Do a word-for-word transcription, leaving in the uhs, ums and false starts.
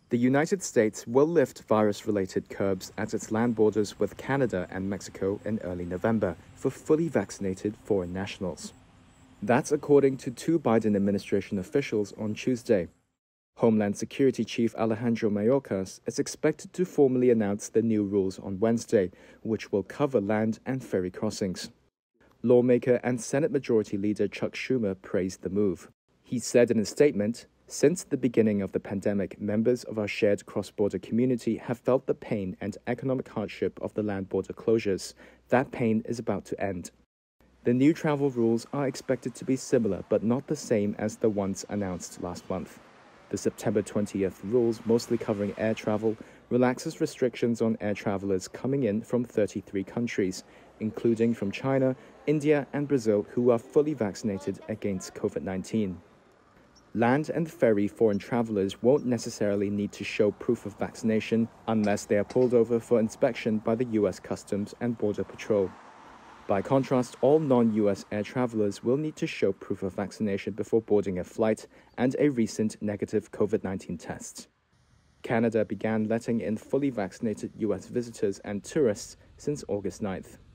The United States will lift virus-related curbs at its land borders with Canada and Mexico in early November for fully vaccinated foreign nationals. That's according to two Biden administration officials on Tuesday. Homeland Security Chief Alejandro Mayorkas is expected to formally announce the new rules on Wednesday, which will cover land and ferry crossings. Lawmaker and Senate Majority Leader Chuck Schumer praised the move. He said in a statement, "Since the beginning of the pandemic, members of our shared cross-border community have felt the pain and economic hardship of the land border closures. That pain is about to end." The new travel rules are expected to be similar but not the same as the ones announced last month. The September twentieth rules, mostly covering air travel, relaxes restrictions on air travelers coming in from thirty-three countries, including from China, India, and Brazil, who are fully vaccinated against COVID nineteen. Land and ferry foreign travelers won't necessarily need to show proof of vaccination unless they are pulled over for inspection by the U S Customs and Border Patrol. By contrast, all non-U S air travelers will need to show proof of vaccination before boarding a flight and a recent negative COVID nineteen test. Canada began letting in fully vaccinated U S visitors and tourists since August ninth.